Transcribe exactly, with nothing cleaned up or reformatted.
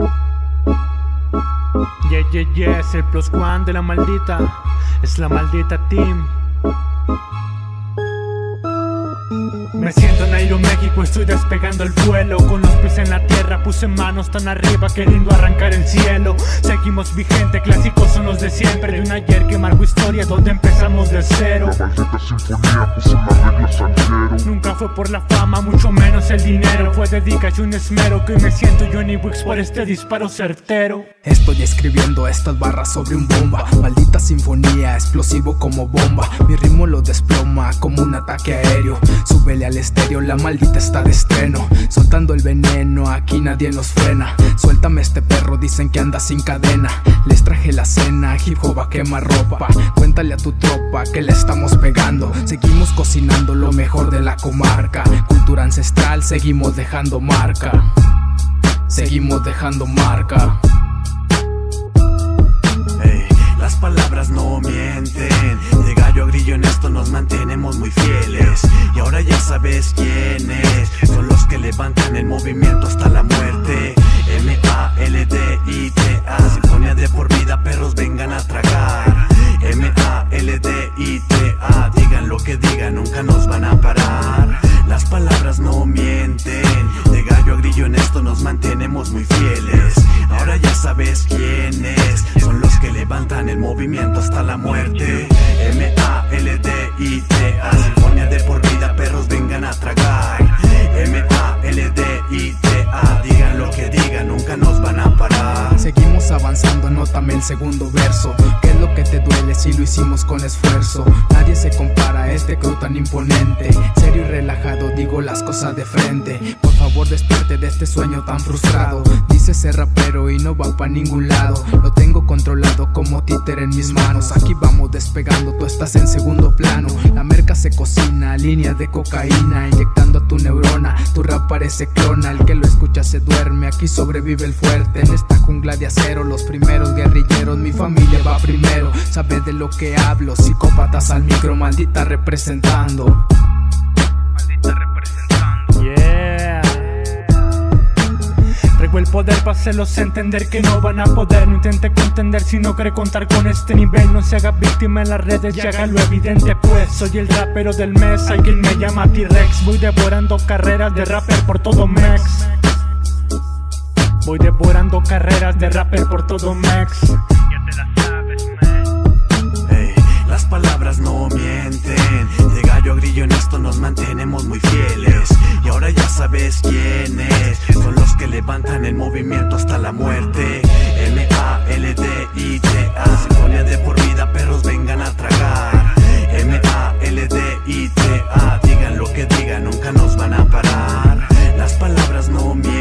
Yeah, yeah, yeah, es el plus one de la maldita. Es la maldita team. Me siento en Aeroméxico, estoy despegando el vuelo. Con los pies en la tierra, puse manos tan arriba queriendo arrancar el cielo. Seguimos vigente, clásicos son los de siempre. De un ayer que marcó historia donde empezamos de cero. La maldita sinfonía puso las reglas al cero. Nunca fue por la fama, mucho menos el dinero. Fue dedicación y un esmero que hoy me siento Johnny Wicks por este disparo certero. Estoy escribiendo estas barras sobre un bomba. Maldita sinfonía, explosivo como bomba. Mi ritmo lo desploma como un ataque aéreo. Súbele al estéreo, la maldita está de estreno. Soltando el veneno, aquí nadie nos frena. Suéltame este perro, dicen que anda sin cadena. Les traje la cena, hip hop a quemar ropa. Cuéntale a tu tropa que le estamos pegando. Seguimos cocinando lo mejor de la comarca. Cultura ancestral, seguimos dejando marca. Seguimos dejando marca. Las palabras no mienten, de gallo a grillo en esto nos mantenemos muy fieles. Y ahora ya sabes quiénes son los que levantan el movimiento hasta la muerte. M A L D I T A, sinfonía de por vida, perros vengan a tragar. M A L D I T A, digan lo que digan, nunca nos van a parar. Las palabras no mienten, de gallo a grillo en esto nos mantenemos muy fieles. Ahora ya sabes quiénes son los que levantan el movimiento hasta la muerte. M A L D I T A, sinfonía de por vida, perros vengan a tragar. M A L D I T A, digan lo que digan, nunca nos van a parar. Seguimos avanzando, anótame el segundo verso. ¿Qué es lo que te duele si lo hicimos con esfuerzo? Nadie se compara a este crew tan imponente. Serio y relajado, digo las cosas de frente. Por favor despierte de este sueño tan frustrado. Dice ser rapero y no va pa' ningún lado. Lo tengo controlado como títere en mis manos. Aquí vamos despegando, tú estás en segundo plano. La merca se cocina, líneas de cocaína inyectando a tu neurona. Tu rap parece clona, el que lo escucha se duerme. Aquí sobrevive el fuerte, en esta jungla de acero. Los primeros guerrilleros, mi familia va primero. Sabes de lo que hablo, psicópatas al micro, maldita representando. Maldita representando. Yeah. Traigo el poder para hacerlos entender que no van a poder. No intente contender si no cree contar con este nivel. No se haga víctima en las redes y haga lo evidente, pues soy el rapero del mes, hay quien me llama T-Rex. Voy devorando carreras de rapper por todo Mex. Voy devorando carreras de rapper por todo Mex. Ya te la sabes, man. Hey, las palabras no mienten, de gallo a grillo en esto nos mantenemos muy fieles. Y ahora ya sabes quiénes son los que levantan el movimiento hasta la muerte. M A L D I T A, sinfonía de por vida, perros vengan a tragar. M A L D I T A, digan lo que digan, nunca nos van a parar. Las palabras no mienten,